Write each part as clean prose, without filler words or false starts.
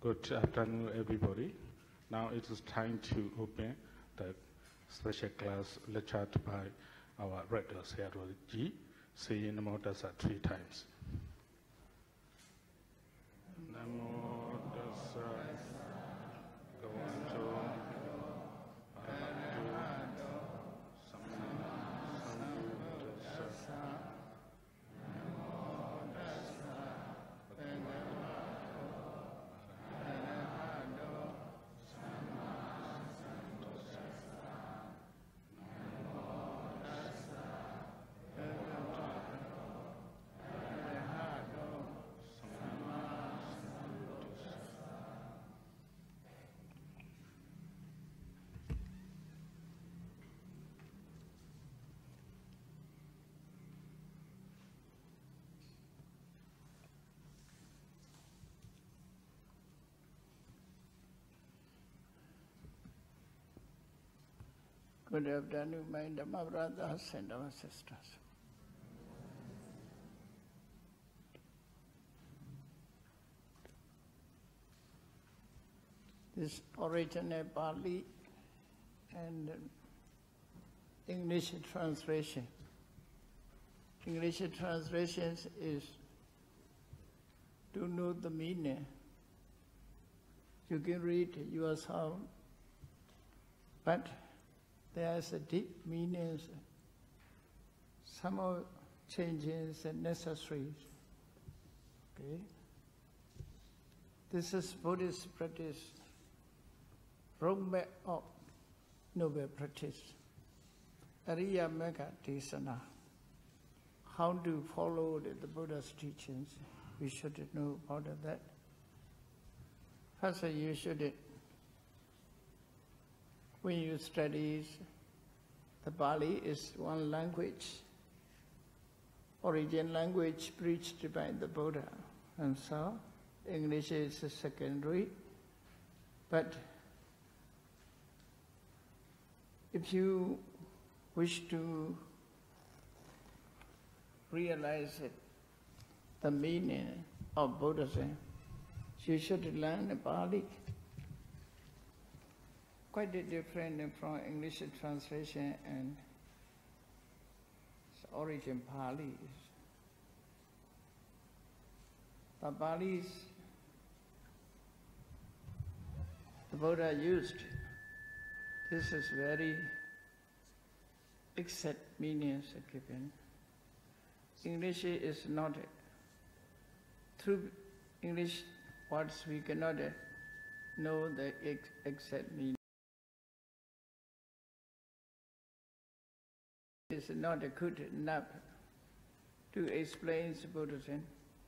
Good afternoon, everybody. Now it is time to open the special class lectured by our rector, Sayadaw G, saying Namo Tassa 3 times. Namo Tassa Bhagavato Arahato Sammasambuddhassa. Good afternoon, my Dhamma brothers and Dhamma sisters. This original Pali and English translation. English translation is to know the meaning. You can read yourself, but there is a deep meaning. Some of changes are necessary. Okay? This is Buddhist practice, roadmap of noble practice. Ariya Mega Desana. How to follow the Buddha's teachings. We should know about that. First, you should, when you study, the Pali is one language, origin language preached by the Buddha, and so English is secondary. But if you wish to realize the meaning of Buddhism, you should learn Pali. Quite different from English translation and origin Pali. The Pali the Buddha used. This is very exact meanings given. English is not, through English words we cannot know the exact meaning. It's not good enough to explain Buddhism.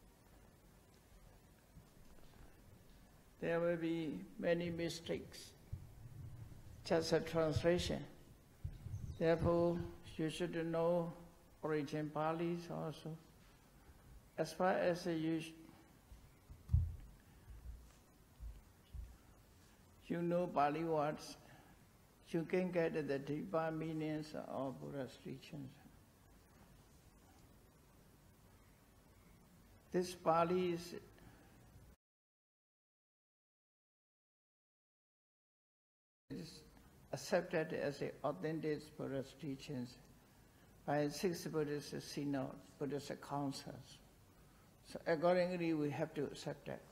There will be many mistakes, just a translation. Therefore, you should know origin Pali also. As far as you know Pali words, you can get the deeper meanings of Buddha's teachings. This Pali is accepted as the authentic Buddha's teachings by 6 Buddhist synods, Buddhist councils. So accordingly, we have to accept that.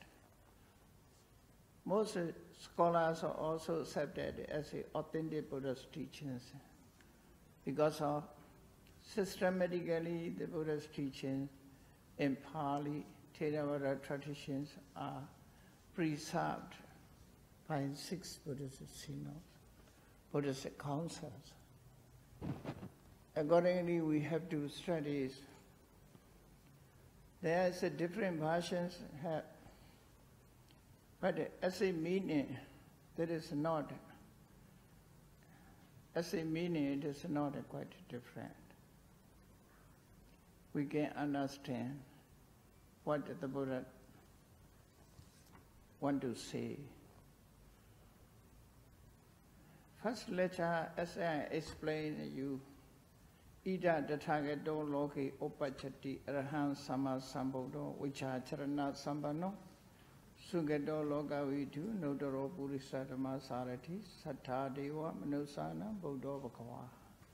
Most scholars are also accepted as the authentic Buddha's teachings because of systematically the Buddha's teachings in Pali, Theravada traditions are preserved by 6 Buddhist synods, Buddhist councils. Accordingly, we have to study. There is a different versions, but as a meaning, there is not. As a meaning, it is not quite different. We can understand what the Buddha want to say. First lecture, as I explained to you, Ida Tathagato Loki Opachati Arahant Sama Sambuddho Vichacharana Sambano Sugato Lokavitu, Nodoro Buddhisatama Sarati, Sattha Deva Manusana, Buddha Bhagava.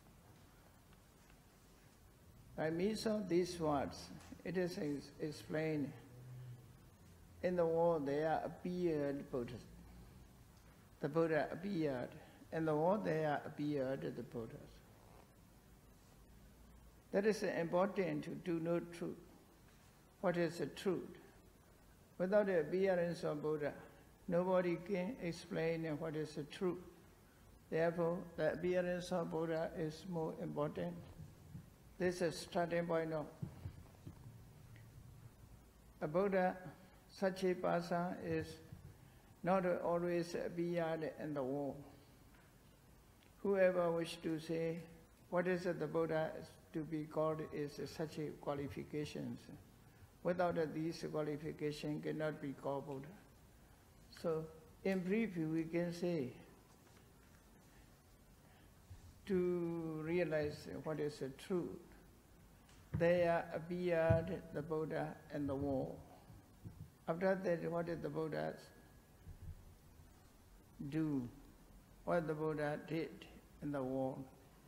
By means of these words, it is explained in the world there appeared Buddhas. The Buddha appeared. In the world there appeared the Buddhas. That is important to know truth. What is the truth? Without the appearance of Buddha, nobody can explain what is the truth. Therefore, the appearance of Buddha is more important. This is starting point of. A Buddha, such a person is not always appeared in the world. Whoever wishes to say what is the Buddha to be called is such a qualifications. Without these qualifications cannot be called Buddha. So, in brief, we can say, to realize what is the truth, there appeared the Buddha in the world. After that, what did the Buddha do? What the Buddha did in the world?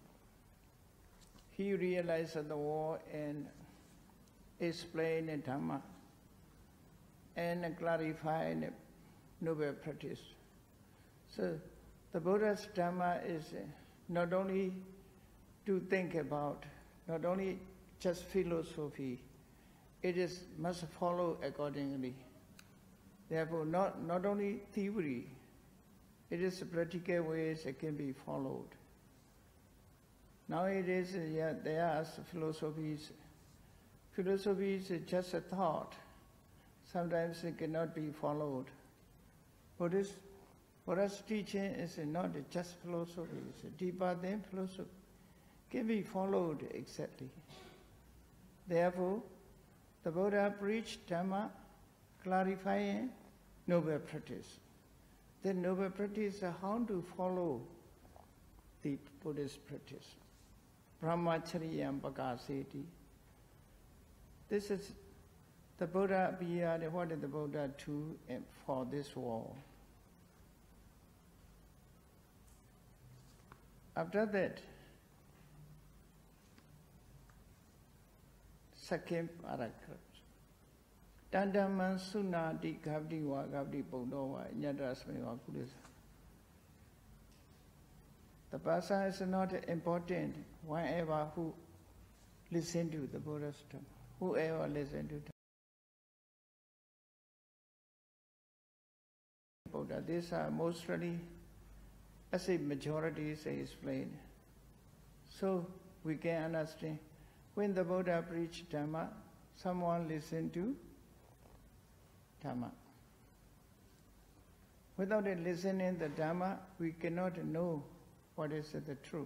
He realized the world and explained the Dhamma and clarified noble practice. So the Buddha's Dhamma is not only to think about, not only just philosophy, it is must follow accordingly. Therefore, not only theory, it is practical ways it can be followed. Nowadays, there are philosophies. Philosophy is just a thought. Sometimes it cannot be followed. Buddha's teaching is not just philosophy, it's deeper than philosophy. Can be followed exactly. Therefore, the Buddha preached Dhamma, clarifying noble practice. The noble practice is how to follow the Buddhist practice. Brahmacharya Pakaseti. This is the Buddha appeared. What did the Buddha do for this world? After that, second paragraph. Tandaman sunati gavdi wa gavdi bodova nyadrasme wa kulisa. The person is not important whenever who listen to the Buddha's Dhamma. Whoever listen to the Buddha. These are mostly, as a majority is explained. So we can understand when the Buddha preached Dhamma, someone listened to Dhamma. Without listening to the Dhamma, we cannot know what is the truth.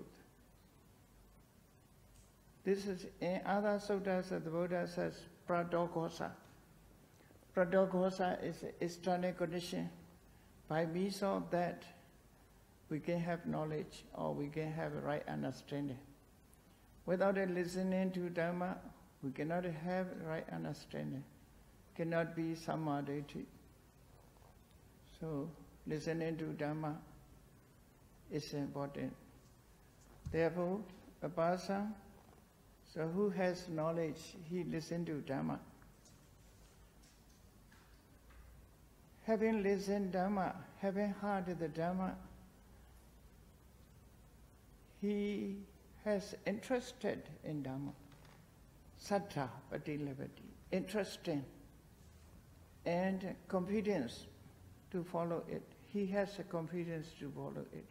This is in other suttas the Buddha says pradokhosa. Pradokhosa is external condition. By means of that, we can have knowledge or we can have a right understanding. Without listening to Dhamma, we cannot have right understanding. Cannot be samadhi. So, listening to Dhamma is important. Therefore, a person who has knowledge, he listens to Dhamma. Having listened Dhamma, having heard the Dhamma, he has interested in Dhamma. Sattha patilavati, interesting and confidence to follow it. He has a confidence to follow it.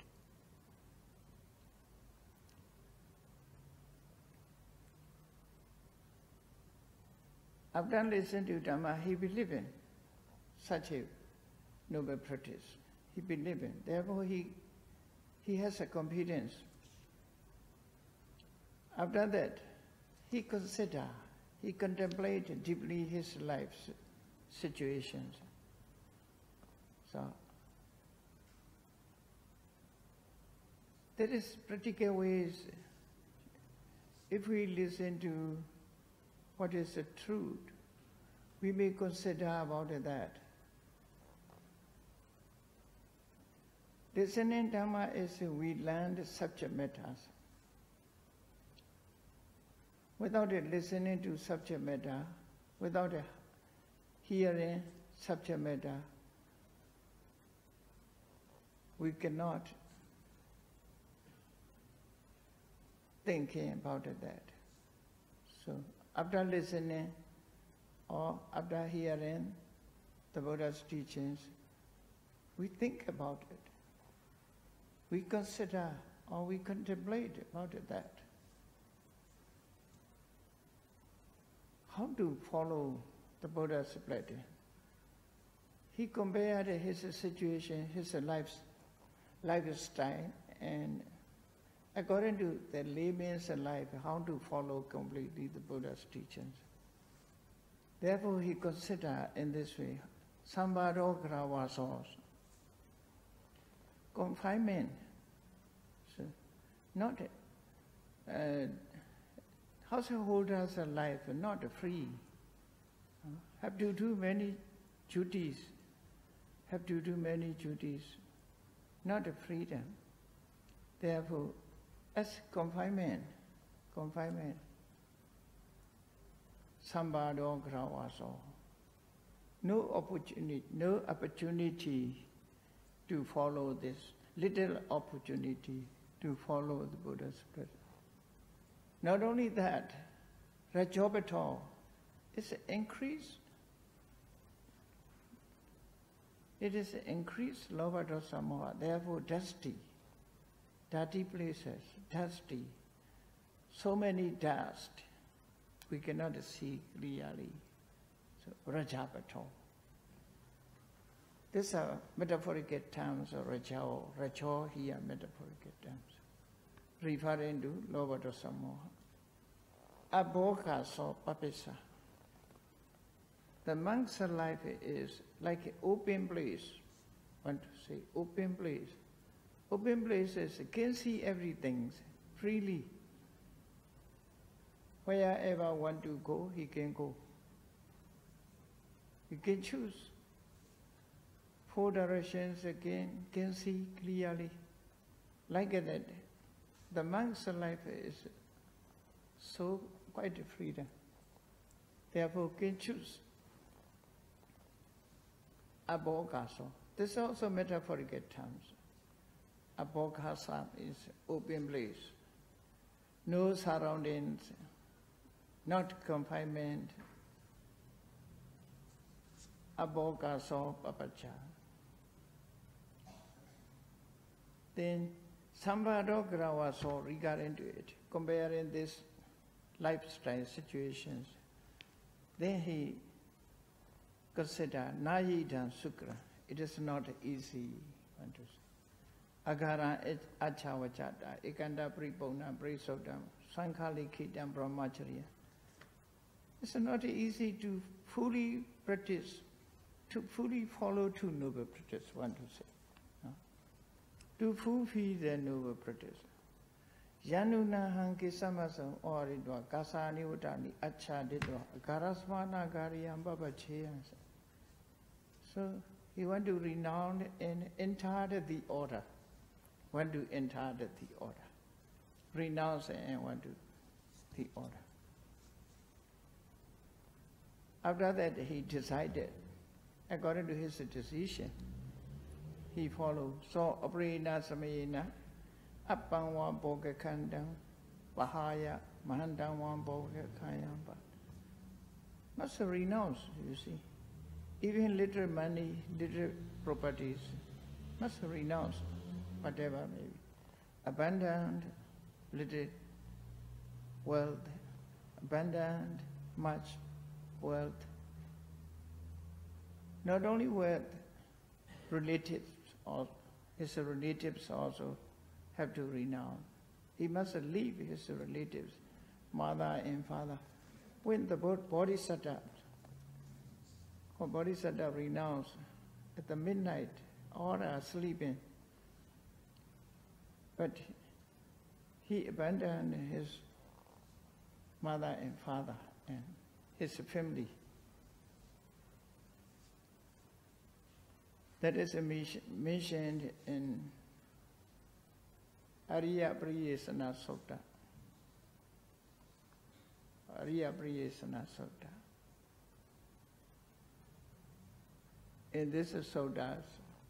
After listening to Dhamma, he believes in such a noble practice. He believes in. Therefore, he has a confidence. After that, he contemplates deeply his life's situations. So, there is practical ways. If we listen to what is the truth, we may consider about that. Listening Dhamma is we learn the subject matters. Without listening to subject matter, without hearing subject matter, we cannot thinking about that. So after listening or after hearing the Buddha's teachings, we think about it. We consider or we contemplate about that. How to follow the Buddha's pattern? He compared his situation, his lifestyle, and according to the layman's life, how to follow completely the Buddha's teachings. Therefore, he considered in this way, Sambharo Gravasos, confinement. So, not householders' life, not free. Have to do many duties. Have to do many duties, not freedom. Therefore, as confinement, Sambharo Gravaso, no opportunity to follow this, little opportunity to follow the Buddha's path. Not only that, Rajopato is increased. It is increased Lovadosa Moha, therefore dirty places, dusty, so many dust, we cannot see clearly. So, Rajapato. These are metaphorical terms of Rajo here, metaphorical terms, referring to Lovadosa Moha. Aboka so papisa. The monk's life is like an open place. I want to say open place. Open places can see everything freely. Wherever want to go, he can go. He can choose. 4 directions again, can see clearly. Like that, the monk's life is so quite freedom. Therefore, can choose. Abogaso. This is also metaphorical terms. Abogasa is open place. No surroundings, not confinement. Abogaso papacha. Then Sambharo Gravaso regarding to it, comparing this lifestyle situations. Then he consider Nayidan Sukra. It is not easy. Agara Achavachata, Ekanda Pripona, Brisodam, Sankhali Kitam Brahmacharya. It's not easy to fully practice, to fully follow two noble practice, one to say. To fulfill the noble practice. Yanuna Hanki Samasam Oridwa, Kasani Utani, Achadidwa, Garasmana Gariam Baba Chayans. So he want to renounce and enter the order. Want to enter the order. Renounce and want to the order. After that he decided, according to his decision, he followed. So Aprina Samayena, Appanwa Boga Kandam, Bahaya, Mahandamwa Boga Kayamba. Must renounce, you see. Even little money, little properties, must renounce, whatever may be. Abandoned little wealth, abandoned much wealth. Not only wealth, relatives, or his relatives also have to renounce. He must leave his relatives, mother and father. When the Bodhisattva, or Bodhisattva renounce at the midnight, all are sleeping. But he abandoned his mother and father and his family. That is mentioned in Ariya Priyesana Sutta. Ariya Priyesana Sutta. In this suttas,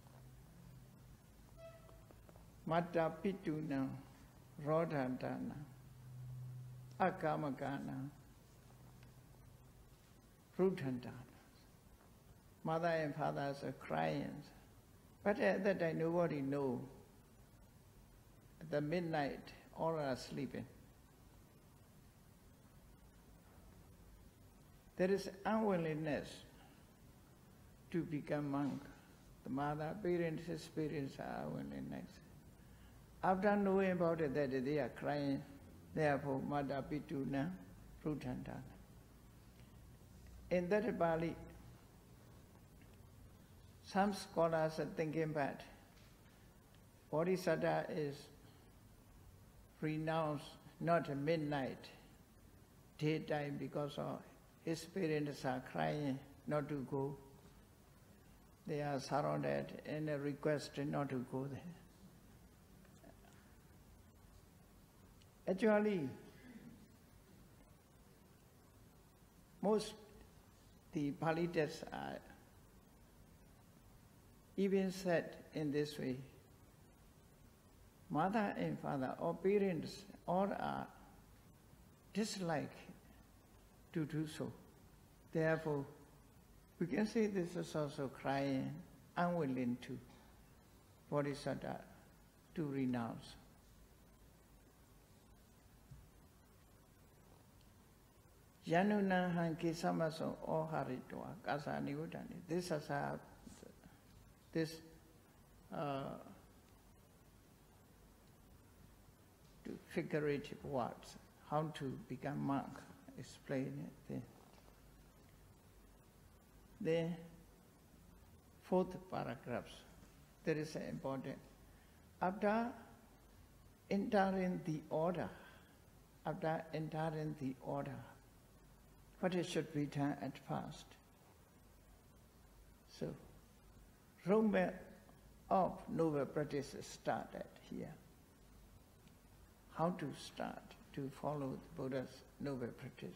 Matta Pituna, Rodhantana, Akamakana, Rudhantana. Mother and fathers are crying. But at that time, nobody knows. At the midnight, all are sleeping. There is unwillingness to become monk. The mother, parents, experience are unwillingness. After knowing about it, that they are crying, therefore, Mata Pituna, Rudhantana. In that Pali, some scholars are thinking that Bodhisattva is renounced not at midnight, daytime, because of his parents are crying not to go. They are surrounded and requested not to go there. Actually, most the Pali texts are even said in this way. Mother and father or parents all are dislike to do so. Therefore, we can say this is also crying, unwilling to Bodhisattva to renounce. Yanuna hanki samaso oharitwa kasani udani. This is this figurative words, how to become monk, explain it. The fourth paragraphs, there is an important. After entering the order, what should be done at first? So, Rome of noble practice started here. How to start to follow the Buddha's noble practice.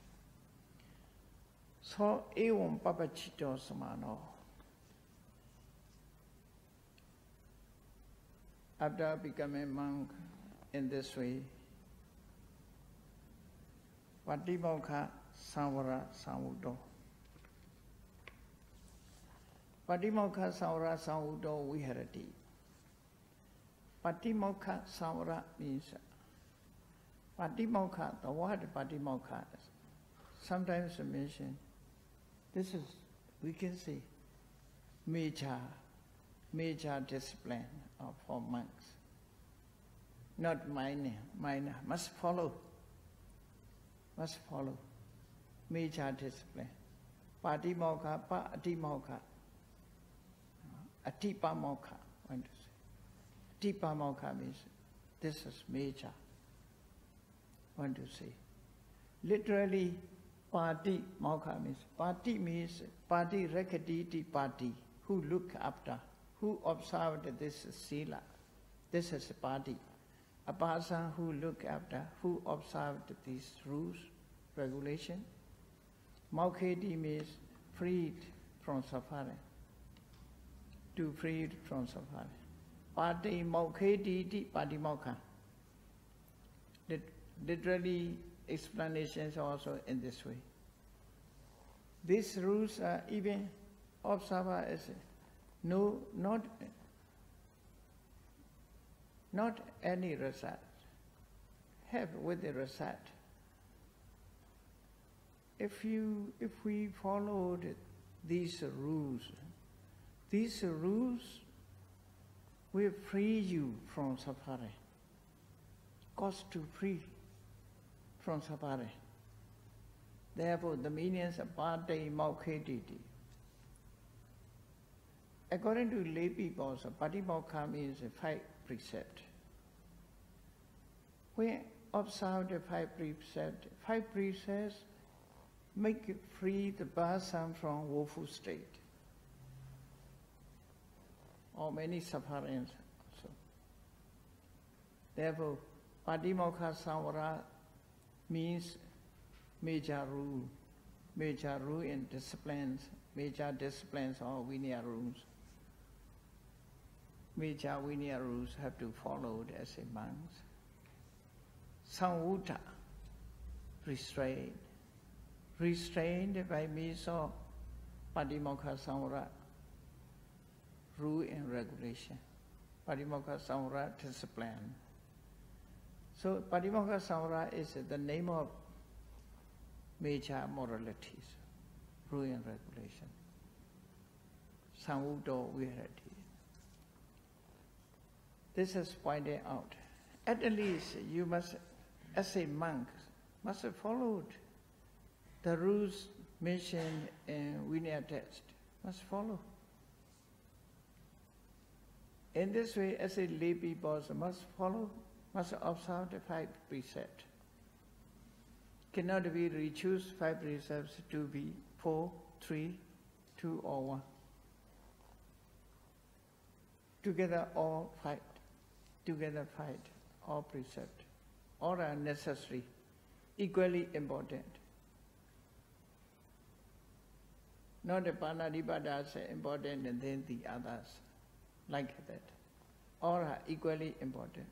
So, evam papachito samano. After becoming a monk in this way, Patimokkha Samvara Samvuddo. Patimokkha Samvara Samvuddo Viharati. Patimokkha Samvara means Patimokkha, the word Patimokkha sometimes mentioned. This is, we can say, major discipline for monks. Not minor, must follow. Major discipline. Patimokkha, Patimokha. Atipamokha, want to say. Atipamokha means this is major, want to say. Literally, Patimokha means Pati Rakatiti Pati, who look after, who observed this sila. This is Pati. A person who look after, who observed these rules, regulation. Mokheti means freed from suffering. To freed from suffering. Pati mokheti patimokha. Literally, explanations also in this way. These rules are even observed as no, not any result. Have with the result. If we followed these rules will free you from suffering. Cause to free from suffering. Therefore, the meanings of Pati Mokheti. According to lay people, Patimokha means 5 precepts. We observe the 5 precepts. 5 precepts make it free the person from woeful state or many sufferings also. Therefore, Patimokkha Samvara means major rule in disciplines, major disciplines or Vinaya rules. Major Vinaya rules have to follow as a monks. Samvutta, restraint. Restrained by means of Patimokkha Samvara, rule and regulation. Patimokkha Samvara, discipline. So Patimokkha Samvara is the name of major moralities, rule and regulation. Samvutta Viharati. This is pointed out. At least you must, as a monk, must have followed the rules mentioned in Vinaya text. Must follow. In this way, as a lay people must follow, must observe the 5 precepts. Cannot be reduced 5 precepts to be 4, 3, 2 or 1. Together all 5. Together 5, all precepts. All are necessary, equally important. Not the Panadipada is important and then the others, like that. All are equally important.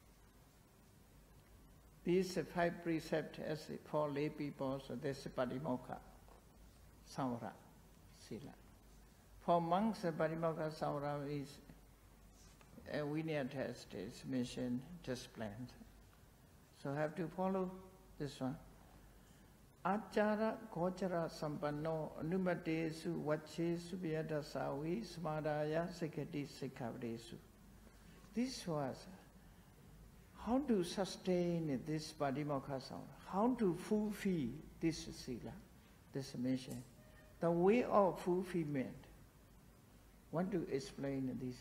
These 5 precepts as for lay people, so this is Patimokkha Samvara, Sila. For monks, Patimokkha Samvara is a Vinaya text is mentioned, disciplined. So have to follow this one. Achara Gochara Sampanno Anumatesu Vachesu Vyadasavi Smadaya Sikati Sikhavresu. This was how to sustain this Patimokkha Samvara, how to fulfill this Sila, this mission. The way of fulfillment. Want to explain this.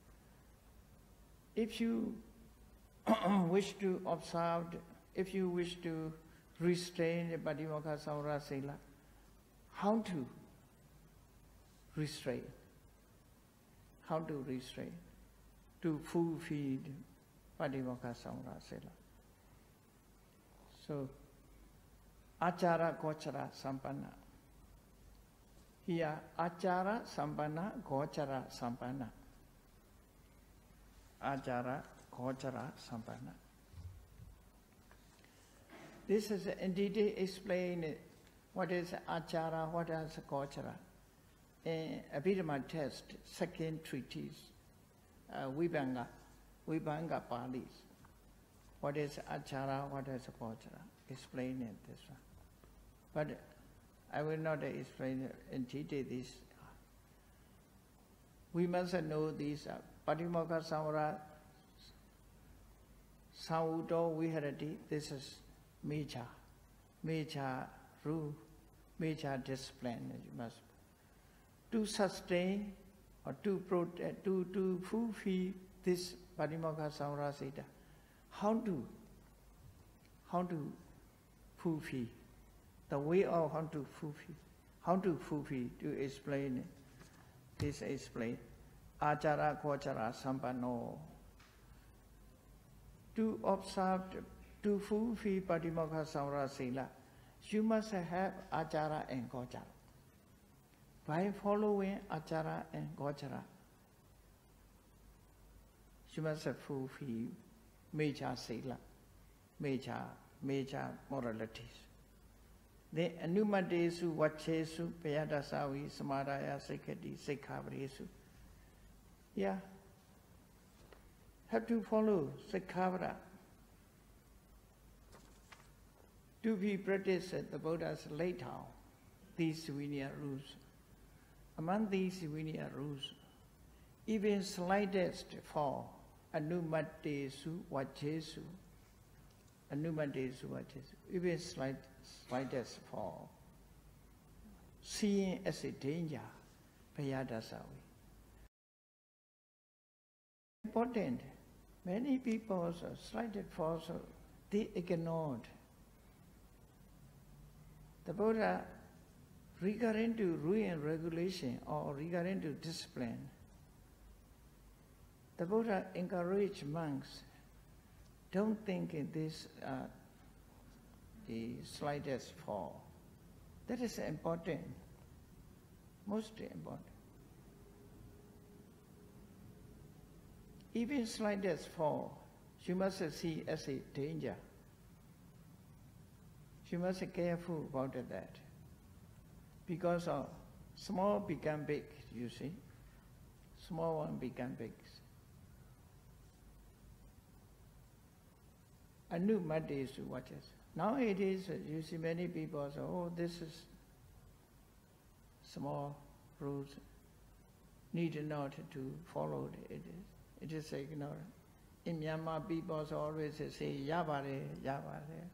If you wish to observe, if you wish to restrain the Patimokkha Samvara Sila, how to restrain? How to restrain? To fulfill Patimokkha Samvara Sila. So, Achara Gochara Sampanna. Here, Achara Sampanna, Gochara Sampanna. Achara, Gochara, Sampanna. This is in detail explained what is Achara, what is Gochara. In Abhidhamma text, second treatise, Vibhanga Palis. What is Achara, what is Gochara? Explain it this one. But I will not explain in detail this. We must know these. Patimokkha Samvara, Samvutta Viharati, this is major rule, major discipline you must. To sustain or to protect, to fulfill this Patimokkha Samvara Sita, how to fulfill, the way of how to fulfill, to explain it. This explain. Achara Gochara Sampanno. To observe, to fulfill Patimokkha Samvara Sila, you must have Achara and Gochara. By following Achara and Gochara, you must fulfill major Sila, major moralities. The Anumatesu, Vachesu, Payadasavi, Samadaya, Sikati, Sikhavresu. Yeah, have to follow Sikhavara. To be practiced at the Buddha's late hour, these Vinaya rules. Among these Vinaya rules, even slightest fall, Anumatesu, Vachesu, even slightest fall, seeing as a danger, Payadasavi. Important. Many people slighted false, they ignored. The Buddha, regarding to rule and regulation or regarding to discipline, the Buddha encouraged monks don't think in this the slightest fall. That is important, most important. Even slightest fall, you must see as a danger. You must be careful about that. Because of small become big, you see. Small one become big. A new mud is to watch us. Nowadays, you see many people say, oh, this is small rules. Need not to follow it. It is ignorant. In Myanmar, people always say, yabare, yabare.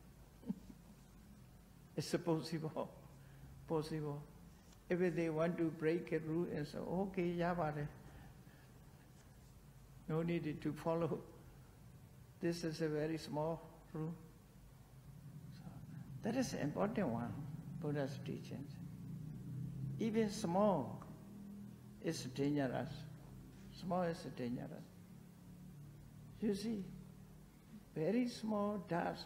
It's possible. Possible. If they want to break a rule and say, okay, yabare. No need to follow. This is a very small rule. So that is an important one, Buddha's teachings. Even small is dangerous. Small is dangerous. You see, very small dust,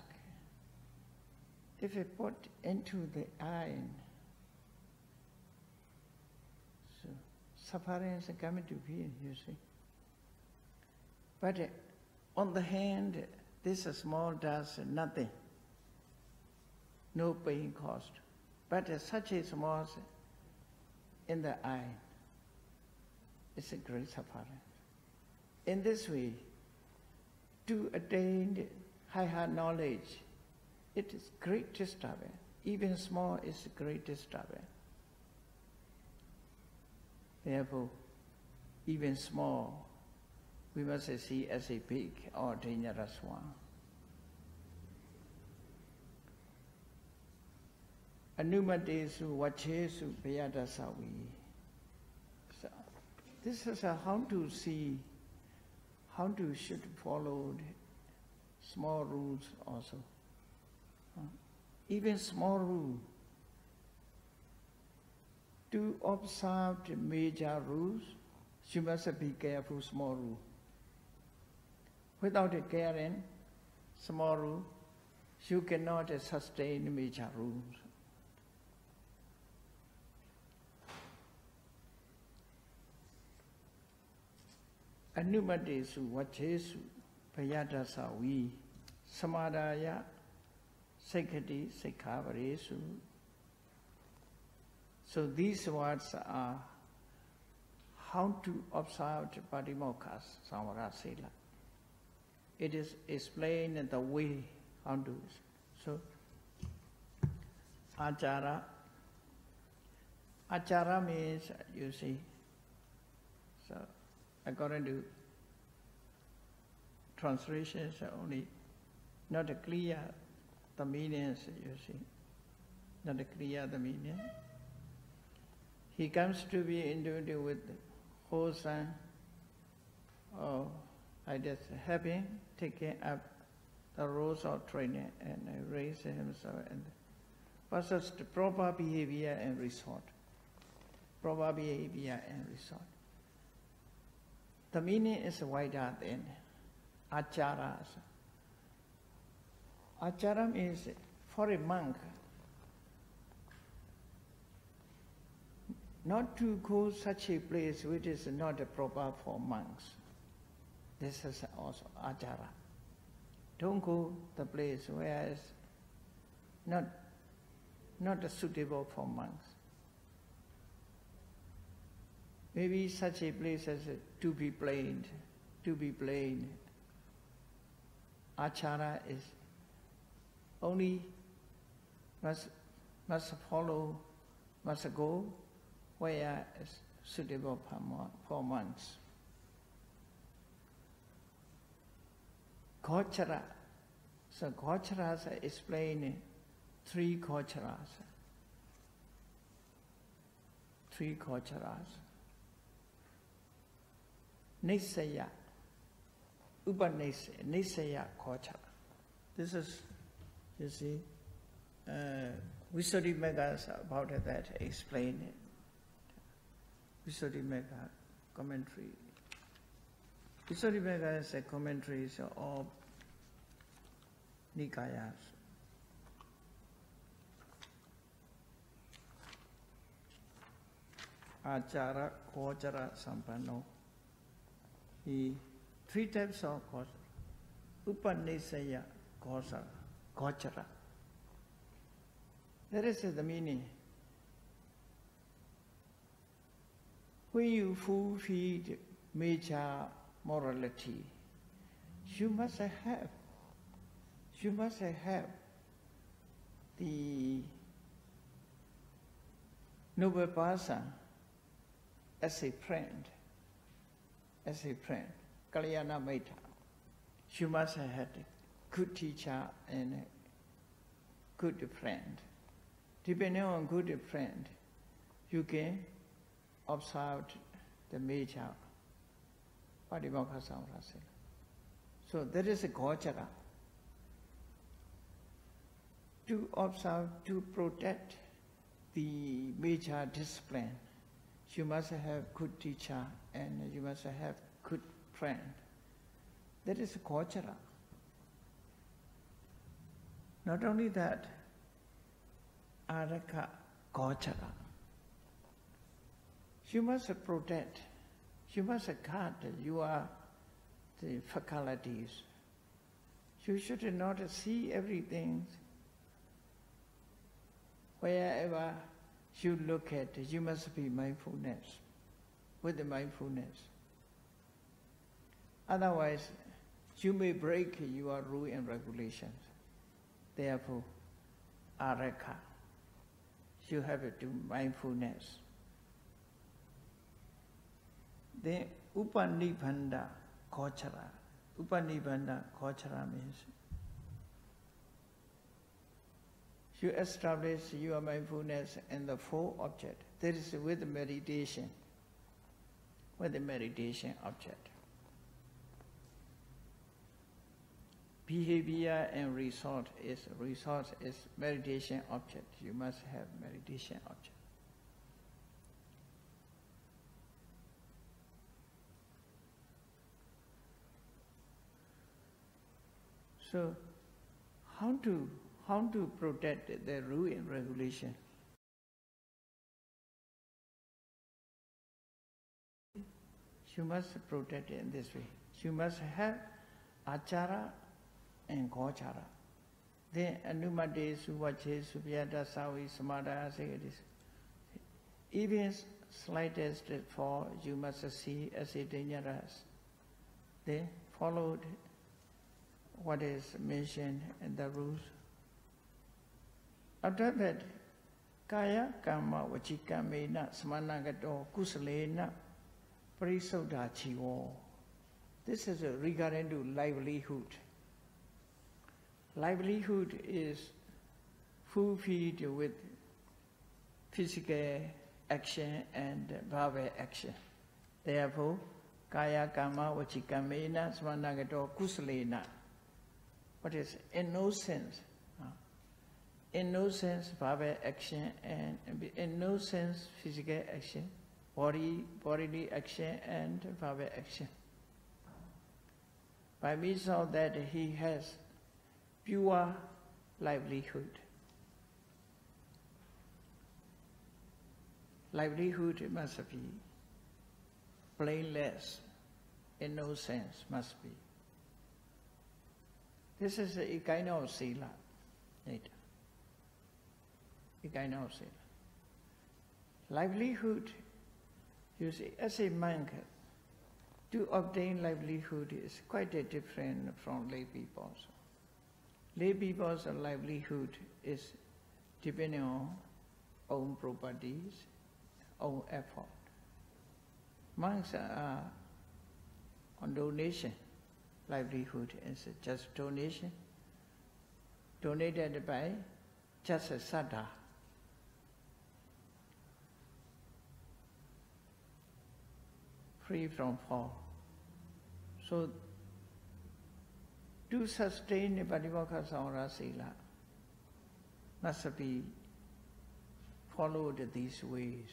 if it put into the eye, so suffering is coming to be, you see. But on the hand, this is small dust, nothing, no pain caused. But such a small in the eye, it's a great suffering. In this way, to attain higher knowledge, it is great disturbance. Even small is great disturbance. Therefore, even small, we must see as a big or dangerous one. Anumatesu vachesu payadasavi. So, this is how to see, how to should follow small rules also. Even small rule. To observe the major rules, you must be careful small rule. Without a caring small rule, you cannot sustain major rules. Anumatesu vachesu payadasavi samadaya sekati sekhavaresu. So these words are how to observe the Patimokkha Samvara Sila. It is explained the way how to. So achara. Achara means, you see, so according to translations only, not clear the meanings, you see, not clear the meaning. He comes to be individual with wholesome, or I just happy, taking up the roles of training and raise himself and versus the proper behavior and resort. Proper behavior and resort. The meaning is wider than achara. Achara means for a monk, not to go such a place which is not proper for monks. This is also achara. Don't go the place where it's not suitable for monks. Maybe such a place as to be plain. Achara is only must follow, must go where is suitable for monks. Gochara. So gocharas explain three gocharas. Three gocharas. Nisaya. Nisaya gochara. This is, you see, Visuddhimagga about that explained it. Visuddhimagga commentary. Visuddhimagga is a commentary of Nikaya. Achara, Gochara, Sampano. The 3 types of Gochara. Upanisaya, Gochara. That is the meaning. When you fulfill major morality, you must have the noble person as a friend, Kalyana Maita. You must have a good teacher and a good friend. Depending on good friend, you can observe the major Patimokkha Samrasila. So that is a Gochara. To observe, to protect the major discipline, you must have good teacher and you must have good friend. That is a Gochara. Not only that, Araka Gochara. You must protect, you must guard the faculties. You should not see everything. Wherever you look at, you must be mindfulness, with the mindfulness. Otherwise, you may break your rule and regulations. Therefore, araka, you have to do mindfulness. Then upanibandha gochara. Upanibandha gochara means you establish your mindfulness in the full object. That is with meditation. With the meditation object. Behavior and result is meditation object. You must have meditation object. So, how to protect the rule and regulation? You must protect it in this way. You must have achara and gochara. Then anumade, suvache, subhyata, savi, samadha, even slightest fall you must see as a dangerous. Then followed what is mentioned in the rules. After that, kaya kama vachikamena samanagato kusalena parisauddha chivo. This is regarding to livelihood. Livelihood is fulfilled with physical action and bhava action. Therefore, kaya kama vachikamena samanagato kusalena. What is innocence? Innocence, bhava action, and innocence, physical action, bodily action, and bhava action. By means of that, he has pure livelihood. Livelihood must be blameless. Innocence must be. This is a kind of sila. A kind of sila. Livelihood, you see, as a monk, to obtain livelihood is quite different from lay people's. Lay people's livelihood is depending on own properties, own effort. Monks are on donation. Livelihood is just donation, donated by just a saddha. Free from fall. So, to sustain the Patimokkha Samrasila must be followed these ways.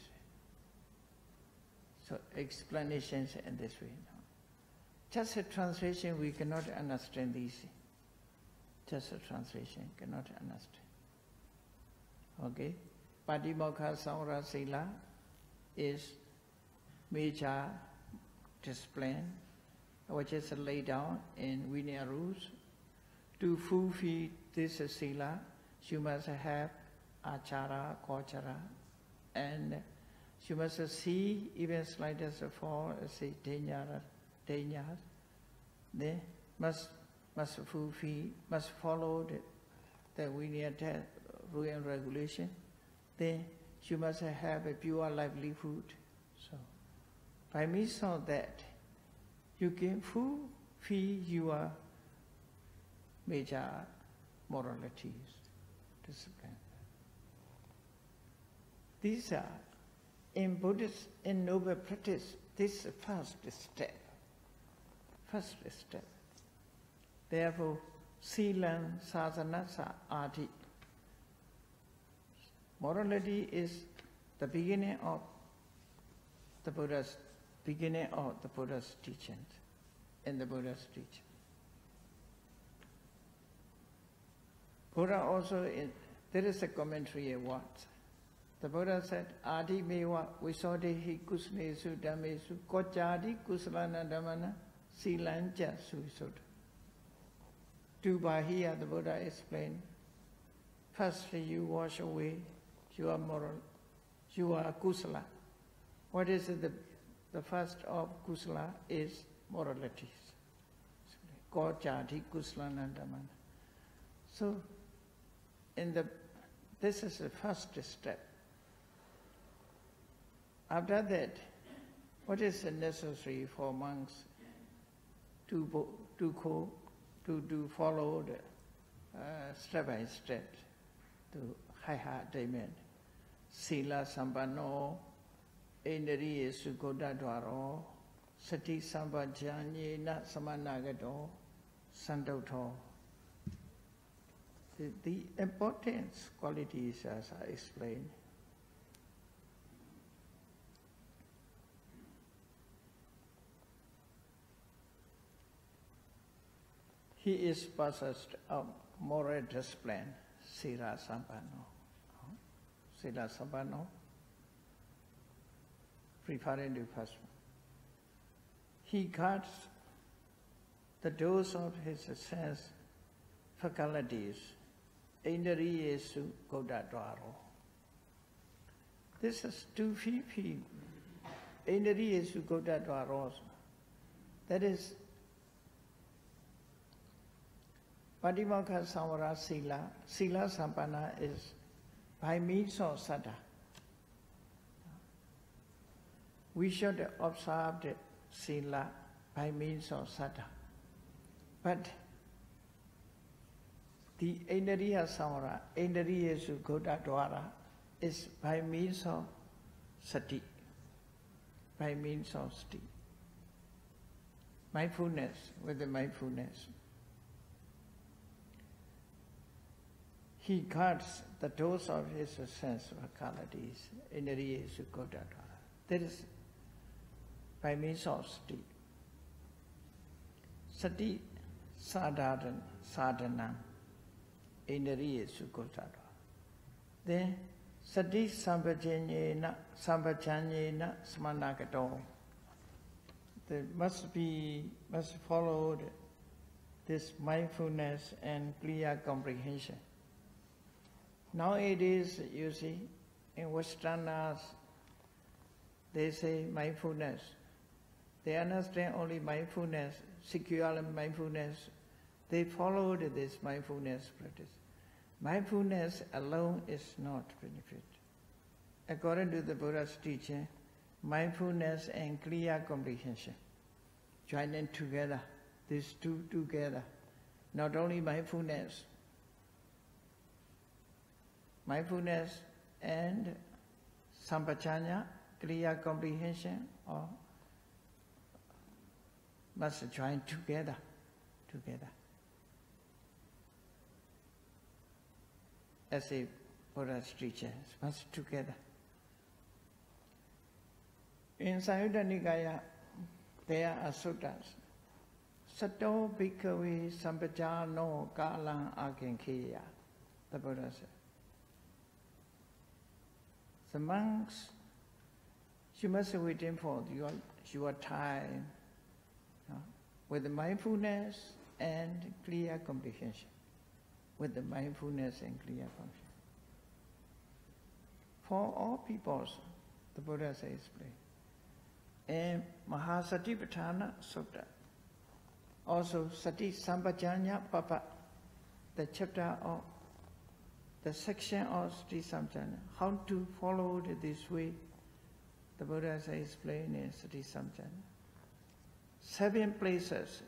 So, explanations in this way. Just a translation, we cannot understand these. Just a translation, cannot understand. Okay? Patimokkha Samvara Sila is major discipline which is laid down in Vinaya rules. To fulfill this Sila, you must have achara, kochara, and you must see even slightest fall as a danger. They must fulfill, must follow the Vinaya rule and regulation. Then you must have a pure livelihood. So, by means of that, you can fulfill your major moralities, discipline. These are, in Buddhist, in noble practice, this is the first step. First step. Therefore, Silan Sasanasa Adi. Morality is the beginning of the Buddha's teachings, in the Buddha's teaching. Buddha also, there is a commentary of words. The Buddha said, Adi mewa visodehi kusnesu dhammesu kochadi kusalana dhammana silanja suvisudha. To Bahiya, the Buddha explained, firstly you wash away your moral, your kusala. What is it? The first of kusala is moralities. Kochadi kusalana dhammana. So, this is the first step. After that, what is necessary for monks to follow step by step to higher attainment? Sila Sampanno, Indriya Sukoda Dwaro, Sati Sampajanyena Samanagato, Santauto. The important qualities as I explained. He is possessed of moral discipline, Sila Sampanno. Sila Sampanno, referring to first one. He guards the doors of his sense faculties, Indriyesu Kodadwaro. This is to fulfill Indriyesu Kodadwaro. That is Patimokkha Samvara Sila. Sila Sampanna is by means of Saddha. We should observe the Sila by means of Saddha. But the Indriya Samvara, Indriyesu Kodadwara, is by means of Sati, by means of Sati. Mindfulness, with the mindfulness. He guards the doors of his sense faculties, Indriyesu Kodadwara. That is by means of Sati. Sati sadhana, Indriyesu Kodadwara. Then Sati sampajanyena samanagato. There must follow this mindfulness and clear comprehension. Nowadays, you see, in Westerners, they say mindfulness. They understand only mindfulness, secular mindfulness. They followed this mindfulness practice. Mindfulness alone is not benefit. According to the Buddha's teaching, mindfulness and clear comprehension, joining together, these two together. Not only mindfulness and sampajanya, clear comprehension, or must join together. As a Buddha's teacher, must together. In Samyutta Nikaya, there are suttas. Sato bhikkhave sampajano kalang akinkeya. The Buddha said. The monks, you must wait for your time with mindfulness and clear comprehension. With the mindfulness and clear comprehension. For all peoples, the Buddha has explained. And Mahasatipatthana Sutta, also Sati Sampajanya Papa, the chapter of the section of Sati Sampajanya, how to follow this way, the Buddha has explained in Sati Sampajanya. 7 places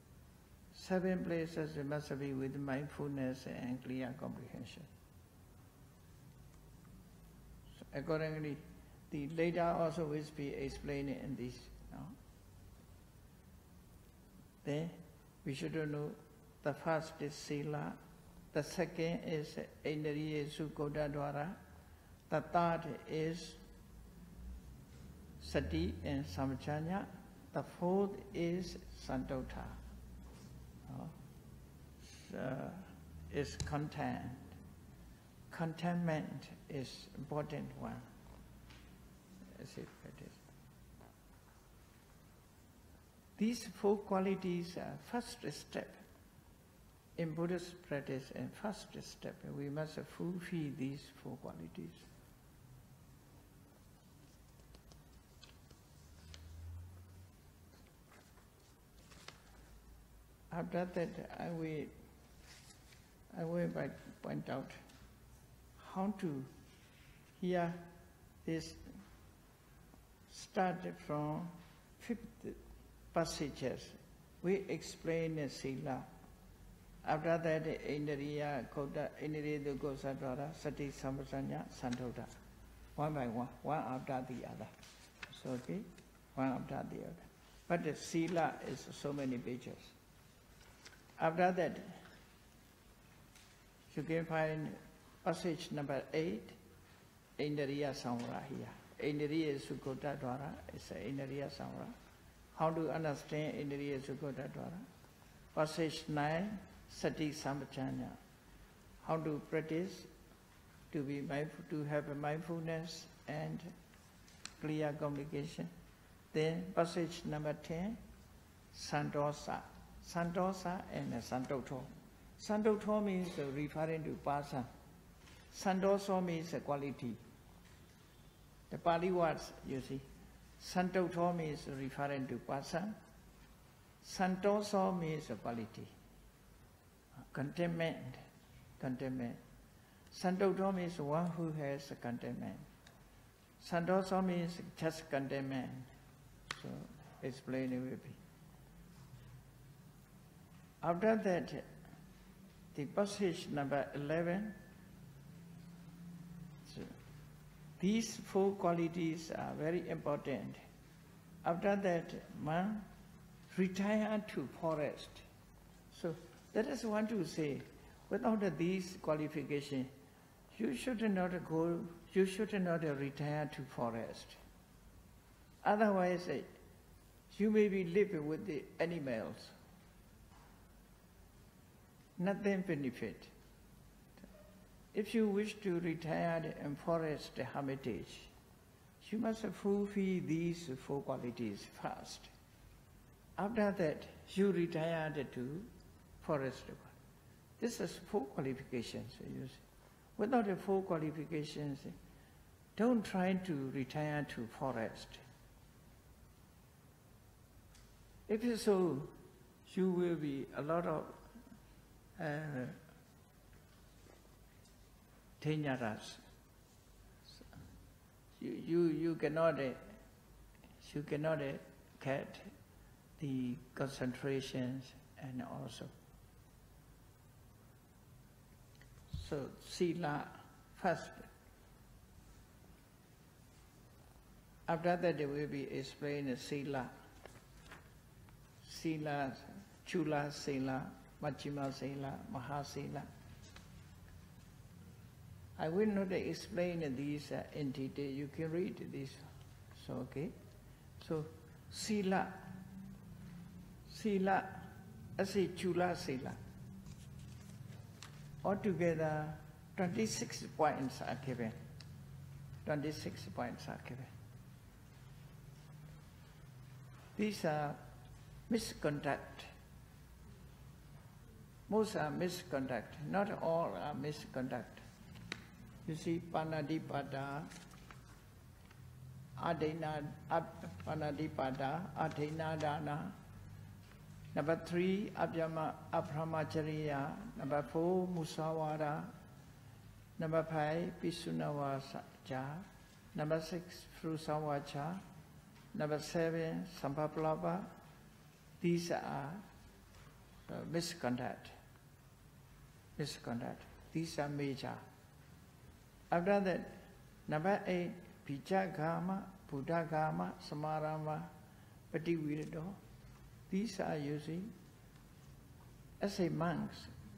must be with mindfulness and clear comprehension. So accordingly, the later also will be explained in this. Then we should know the first is Sila, the second is Indriya Sukhoda Dwara, the third is Sati and Sampajanya, the fourth is Santota. Is content. Contentment is important one. As it is. These 4 qualities are first step in Buddhist practice, and first step we must fulfill these 4 qualities. After that, I will point out how to hear this started from 5th passages. We explain the Sila. After that, Indriya Dukkha Sati Sampajanya Santota. One by one after the other. So, okay? One after the other. But the Sila is so many pages. After that, you can find passage number 8, Indriya Samvara here. Indriya Sukhoda Dwara is Indriya Samvara. How to understand Indriya Sukhoda Dwara? Passage 9, Sati Sampajanya. How to practice to be mindful, to have a mindfulness and clear communication. Then passage number 10, Santosa. Santosa and Santotho. Santotho means referring to person. Santosa means quality. The Pali words, you see. Santotho means referring to person. Santosa means quality. Contentment. Santotho means one who has contentment. Santosa means just contentment. So, explain it will be. After that, the passage number 11, so these 4 qualities are very important. After that, man retire to forest. So that is one to say, without these qualifications, you should not retire to forest. Otherwise, you may be living with the animals. Nothing benefit. If you wish to retire in forest hermitage, you must fulfill these 4 qualities first. After that, you retire to forest. This is 4 qualifications. You see. Without the 4 qualifications, don't try to retire to forest. If so, you will be a lot of dangerous. You cannot get the concentrations and also. So Sila first. After that, there will be explained Sila. Sila, Chula Sila, Majjhima Sila, Mahasila. I will not explain these in detail. You can read this. So, okay. So, Sila. Sila Ase Chula Sila. Altogether, 26 points are given. 26 points are given. These are misconduct. Most are misconduct. Not all are misconduct. You see, Panadipada, Panadipada, Adhinadana. Number 3, Abramacharya. Number 4, Musawara. Number 5, Pisunavaja. Number 6, Frusavacha. Number 7, Sampaplava. These are misconduct. Misconduct. These are major. After that, number 8, Pichagama, Buddhagama, Samarama, Pativirado. These are using as a monks.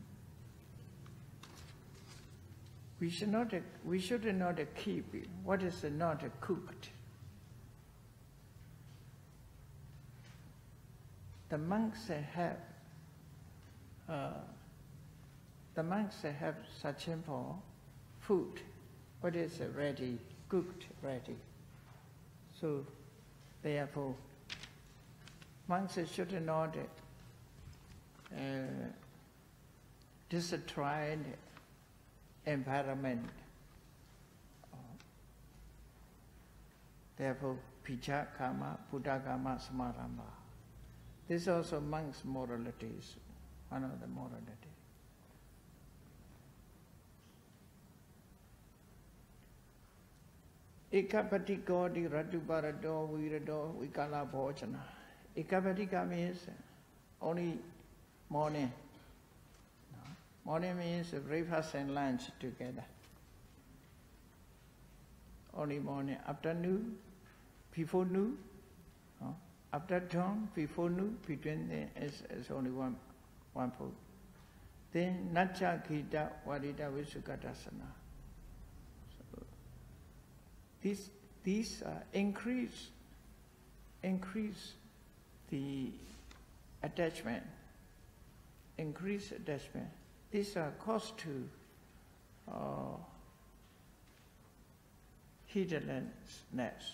We should not keep what is not cooked. The monks have such for food, what is ready, cooked, ready. So, therefore, monks should not destroy the environment. Therefore, Picha Kama, Buddha Kama, Samarama. This is also monks' moralities, one of the moralities. Ekapatika di Ratuparado, Virado, Vikala Bhojana. Ekapatika means only morning. Morning means breakfast and lunch together. Only morning. Afternoon, before noon. After dawn, before noon, between them is only one food. Then Nacha Gita Varita Visukatasana. So, these increase the attachment. Increase attachment. These are cause to heedlessness.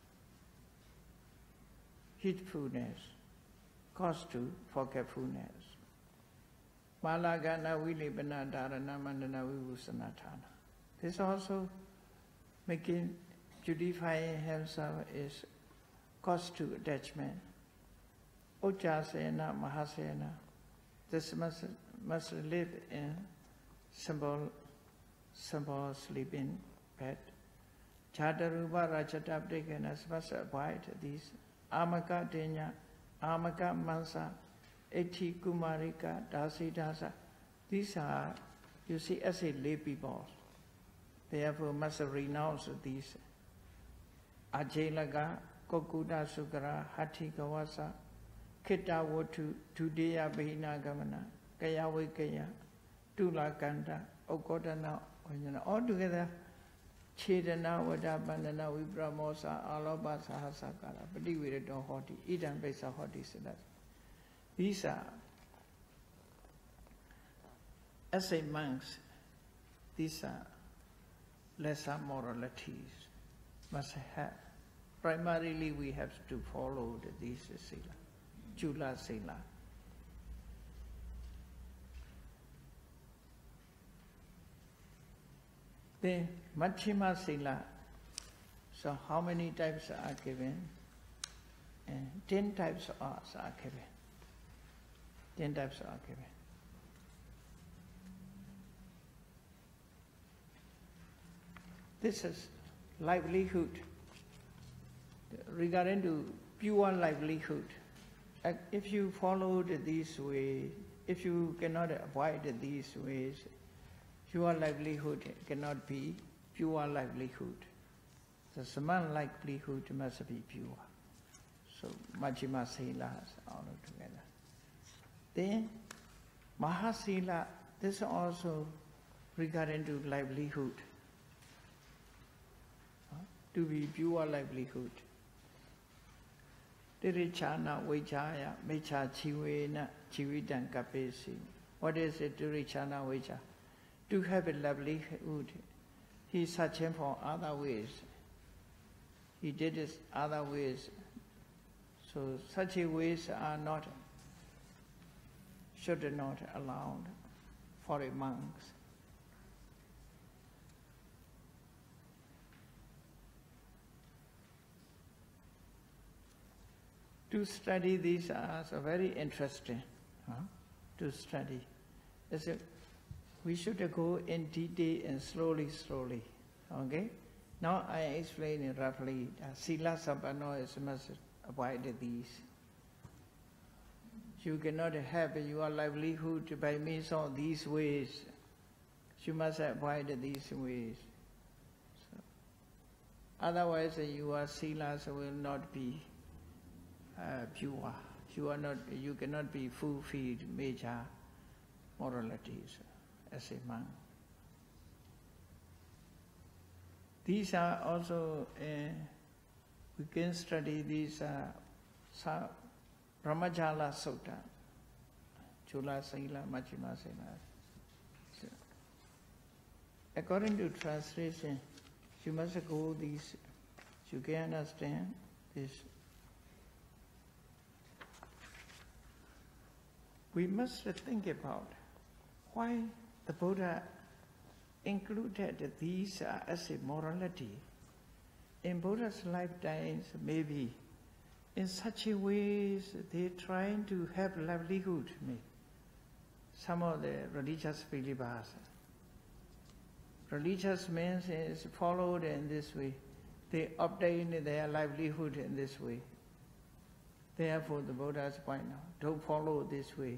Heedfulness, cause to forgetfulness. Malagana vilibana dharana mandana vibhusanatana. This also making, purifying himself is cause to attachment. Ujjasena mahasena. This must live in simple sleeping bed. Chadarupa rajatapdikanas must avoid these. Amaka Denya, Amaka Mansa, Eti Kumarika, Dasi Dasa. These are, you see, as a lay people. Therefore, must renounce these. Ajelaga, Kokuda Sukara, Hati Kawasa, Kita Wotu, Tudeya Behina Gamana, Kaya Wikaya, Tula Kanda, Okodana, all together. Chedana, Vada, Bandana, Vibramosa, Alaba, Sahasakara, Pativirado Hoti, Idan Besa Hoti Siddhas. These are, as a monks, these are lesser moralities must have. Primarily, we have to follow these sila, Chula Sila. Then Majjhima Sila. So how many types are given? 10 types are given. 10 types are given. This is livelihood. Regarding to pure livelihood, if you followed this way, if you cannot avoid these ways, pure livelihood cannot be pure livelihood. The Saman livelihood must be pure. So Majjhima Silas all together. Then Mahasila, this is also regarding to livelihood. To be pure livelihood. Dirichana Vijaya Mecha Chiwena Chividan Kapesi. What is it, Dirichana Vijaya? To have a livelihood. He's searching for other ways. He did it other ways. So such ways are not, should not allowed for a monk. To study these are so very interesting. To study. We should go in detail and slowly. Okay? Now I explain it roughly. Sila Sampano is must avoid these. You cannot have your livelihood by means of these ways. You must avoid these ways. So, otherwise, your silas will not be pure. You cannot be fulfilled major moralities as a monk. These are also, we can study these Brahmajala Sutta, Chula Sila, Majjhima Sila. So, according to translation, you must go these, you can understand this. We must think about why the Buddha included these as a morality. In Buddha's lifetimes, maybe in such a ways they're trying to have livelihood. Some of the religious believers. Religious men is followed in this way. They obtain their livelihood in this way. Therefore, the Buddha's point now, don't follow this way.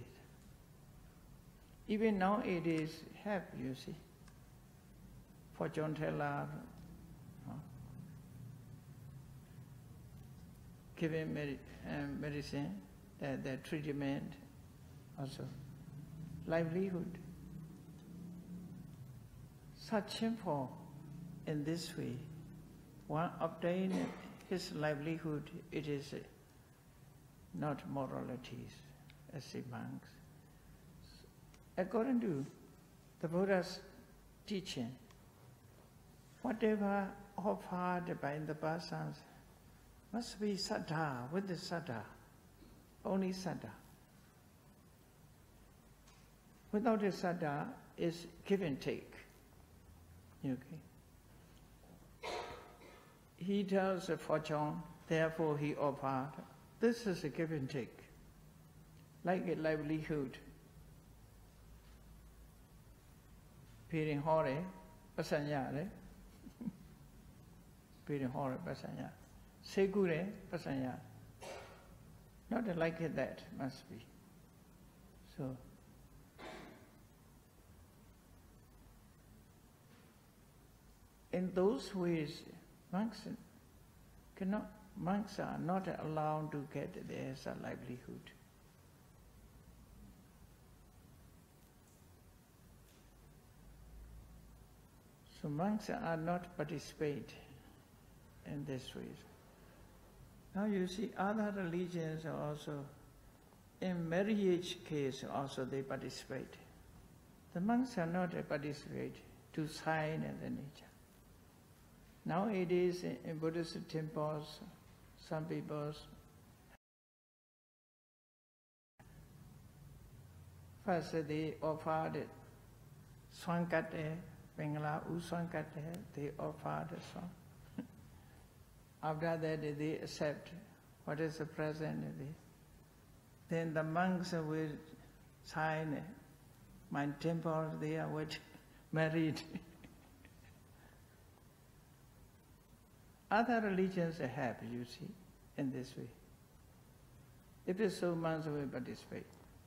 Even now it is help, you see. Fortune teller, giving medicine, the treatment, also livelihood. Searching for in this way, one obtain his livelihood, it is not moralities as a monks. According to the Buddha's teaching, whatever offered by the persons must be saddha, with the saddha, only saddha. Without the saddha is give and take. Okay. He tells a fortune, therefore he offered. This is a give and take, like a livelihood. Peering hore, pasanya, peering hore, pasanya. Segure, pasanya. Not like that, must be. So, in those ways, monks are not allowed to get their livelihood. So monks are not participate in this way. Now you see other religions also, in marriage case also they participate. The monks are not participate to sign in the nature. Now it is in Buddhist temples, some people first they offered Swankate, Bengala Uswankate, they offered song. After that they accept what is the present. Then the monks will sign, my temple they are married. Other religions have, you see, in this way. If it's so, monks will participate.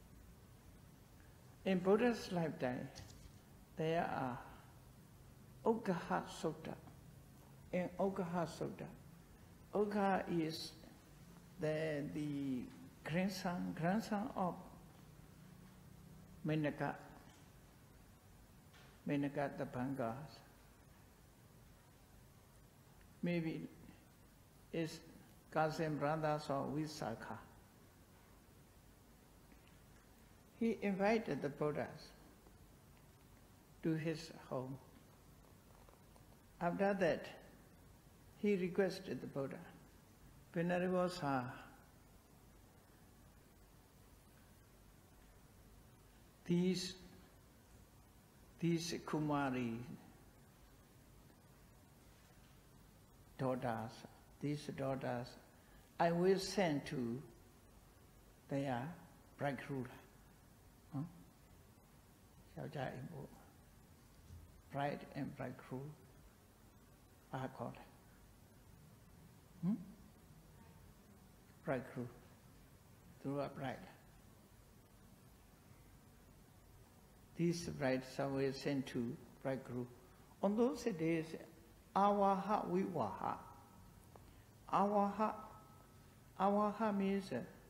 In Buddha's lifetime, there are Ogha Sutta. In Ogha Sutta, Ogha is the grandson of Menaka the Pangas. Maybe is cousin brothers of Visakha. He invited the Buddhas to his home. After that, he requested the Buddha, Venerable Sir, these Kumari daughters, I will send to their bridegroom. Bride and bridegroom are called. Bridegroom, through a bride. These brides are will sent to bridegroom. On those days, Avaha Vivaha. Avaha means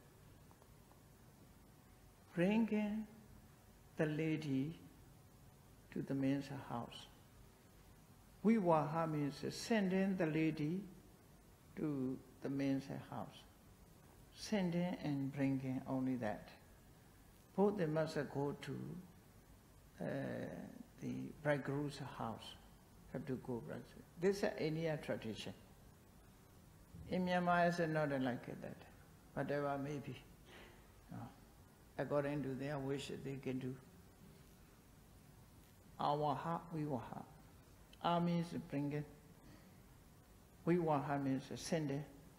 bringing the lady to the man's house. Vivaha means sending the lady to the man's house. Sending and bringing, only that. Both they must go to the bridegroom's house. Have to go bridegroom. This is Indian tradition. In Myanmar, it's not like that. Whatever may be. According to their wish, they can do. Avaha, vivaha. A means bringing. Vivaha means sending.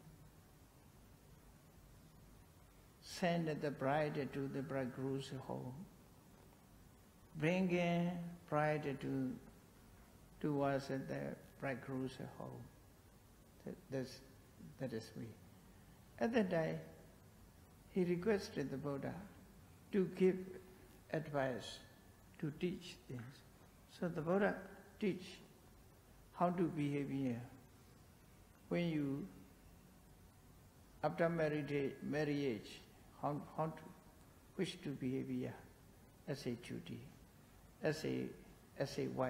Send the bride to the bridegroom's home. Bringing bride towards the bridegroom's home. That is me. At that time, he requested the Buddha to give advice, to teach things. So the Buddha teach how to behave here. When you, after marriage, how to wish to behave here as a duty, as a wife.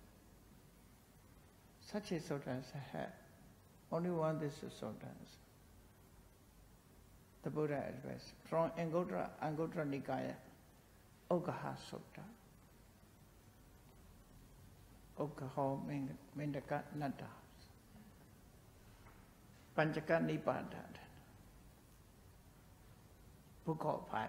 Such a suttas I have. Only one this suttas. The Buddha advice from Anguttara Nikaya, Okaha Sutta. Okaho Mendaka Nata. Panchaka Nipada. Book of 5.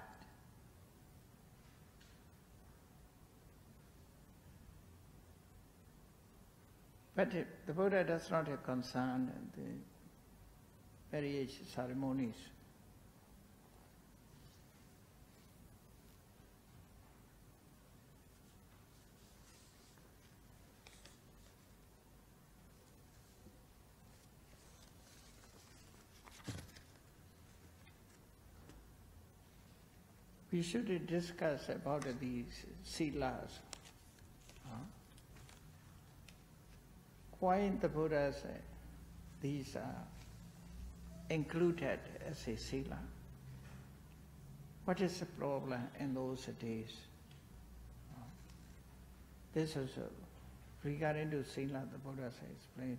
But the Buddha does not have concern in the marriage ceremonies. We should discuss about these silas. Why in the Buddha these are included as a sila? What is the problem in those days? This is regarding to sila, the Buddha has explained.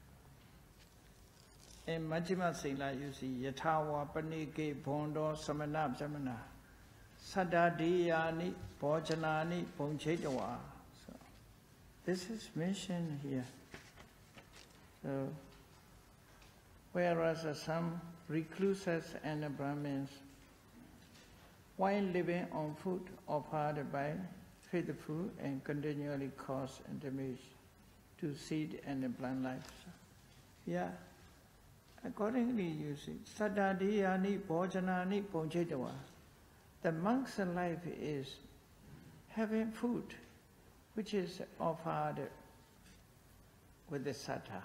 In Majjhima Sila, you see Yathawa Panike Bondo Samana Samana Sadadiyani Bhojanani Ponchetawa. So this is mentioned here. So, whereas some recluses and Brahmins, while living on food offered by faithful and continually cause damage to seed and plant life. Yeah, accordingly you see, Sadadiyani Bhojanani Ponchetawa. The monk's life is having food which is offered with the sattva.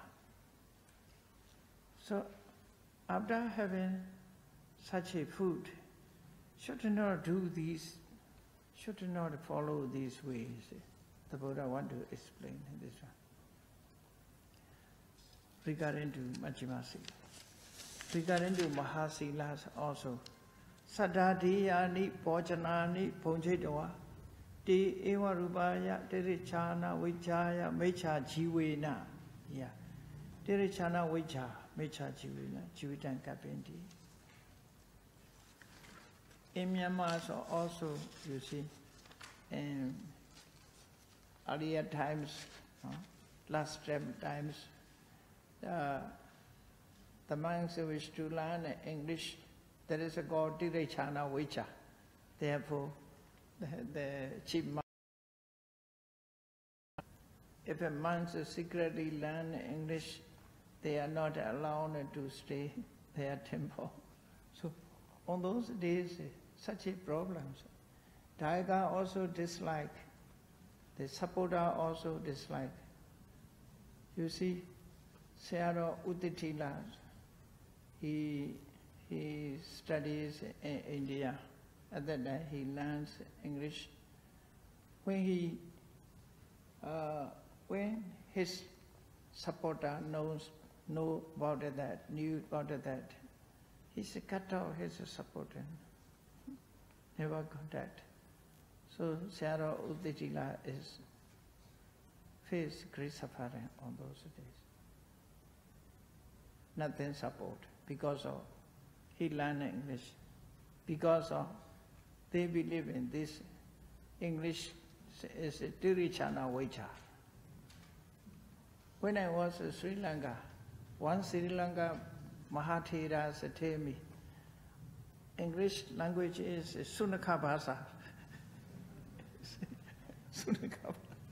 So, after having such a food, should not do these, should not follow these ways. The Buddha want to explain this one. Regarding to Majjhima Sila. Regarding to Mahasilas also, Sadadiyani Bhojanani Ponchetawa Te Eva Rupaya Terichana Vichaya Mecha Jivena. Yeah. Terichana Vicha Mecha Jiwina, Jiwitan Kapindi. In Myanmar also, you see, in earlier times, last times, the monks wish to learn English. There is a god Tirechana Vicha. Therefore, the chief monk, if a monk secretly learn English, they are not allowed to stay their temple. So, on those days, such a problem. Taiga also dislike. The supporter also dislike. You see, Sayadaw Uditila, he studies in India. At that time, he learns English. When his supporter knew about that, he cut off his supporter. Never contact. So Sayadaw Uditila faced great suffering on those days. Nothing support because of he learned English. Because of they believe in this English is a Tirechana Vicha. When I was in Sri Lanka, one Sri Lanka Mahathira said to me, English language is Sunaka Bhasa. Sunaka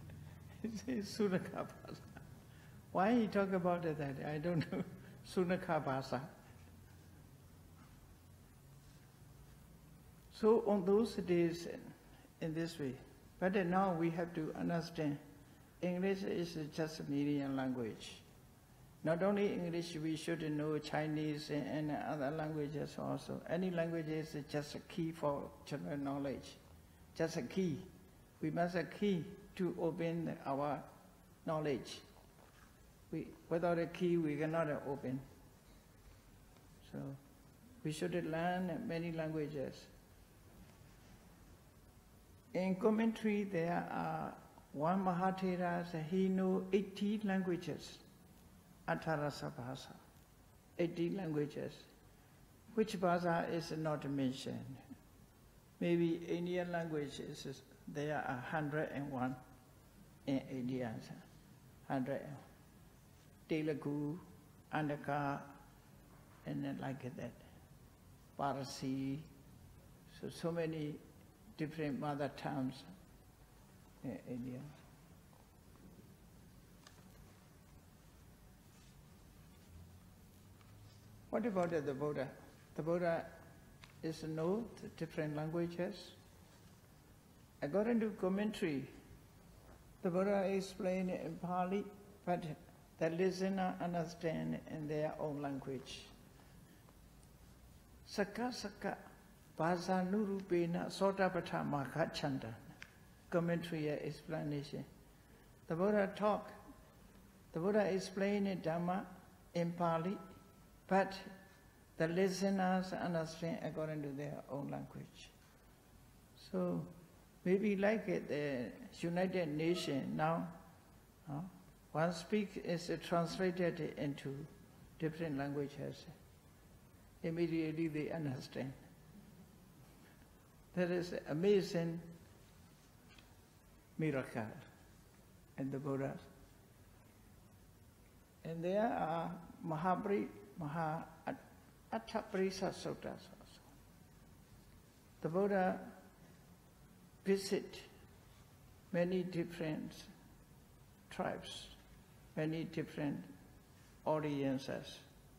Bhasa. Why he talk about that? I don't know. Sunaka Bhasa. So on those days, in this way. But now we have to understand, English is just a medium language. Not only English, we should know Chinese and other languages also. Any language is just a key for general knowledge. Just a key. We must have a key to open our knowledge. Without a key, we cannot open. So, we should learn many languages. In commentary, there are one Mahathira, he knows 80 languages. Atharasa Bhasa, 80 languages. Which Bhasa is not mentioned? Maybe Indian languages, there are 101 in India. 101. Telugu, Andaka, and then like that. Parsi, so many different mother tongues in India. What about the Buddha? The Buddha is know different languages. According to commentary, the Buddha explained in Pali, but the listener understand in their own language. Saka Saka Bhasa Nurupena Sotapatha Magha Chanda. Commentary explanation. The Buddha talk. The Buddha explained Dhamma in Pali, but the listeners understand according to their own language. So maybe like the United Nations now, one speak is translated into different languages. Immediately they understand. That is amazing miracle in the Buddha. And there are Attaparisa Suttas also. The Buddha visit many different tribes, many different audiences.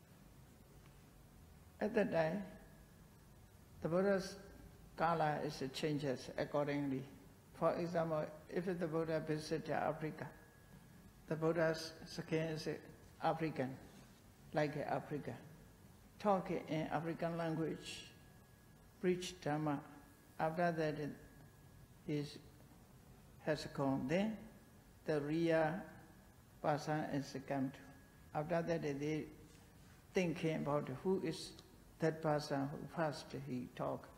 At that time, the Buddha's kala is changes accordingly. For example, if the Buddha visited Africa, the Buddha's skin is African, like Africa. Talk in African language, preach Dhamma. After that, has gone. Then the real person is come to. After that, they thinking about who is that person who first he talk.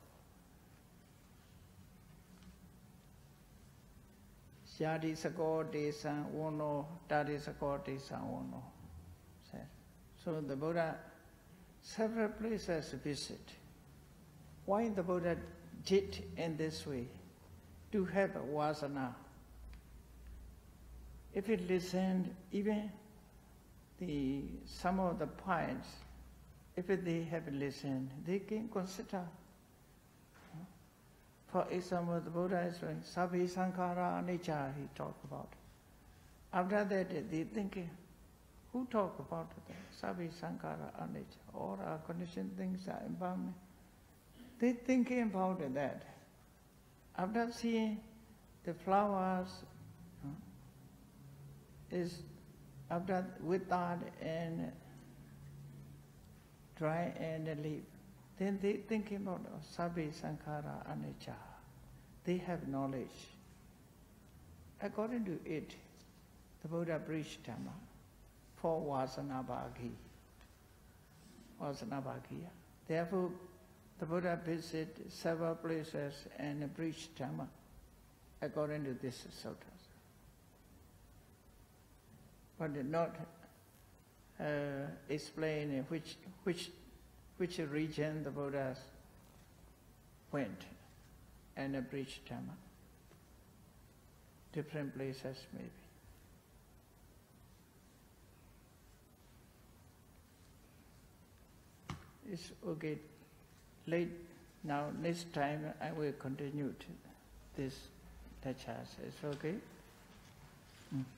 Yadi Sako Desan Wono, Tadi Sako Desan Wono. So So the Buddha, several places visit. Why the Buddha did in this way? To have a vasana. If it listened, even some of the points, if they have listened, they can consider. For example, the Buddha is saying, Sabhi Sankhara Anicca, he talked about. After that, they think, who talk about that? Sabhi Sankhara Anicca, all our conditioned things are impermanent. They thinking about that. After seeing the flowers, is after withered and dry and leaf, then they thinking about Sabhi Sankhara Anicca. They have knowledge. According to it, the Buddha preached Dhamma for Vasanabhagi. Vasanabhagiya. Therefore, the Buddha visited several places and preached Dhamma according to this sutras. But did not explain which region the Buddha went and preached Dhamma. Different places maybe. It's okay. Late now, next time I will continue this lecture. It's okay?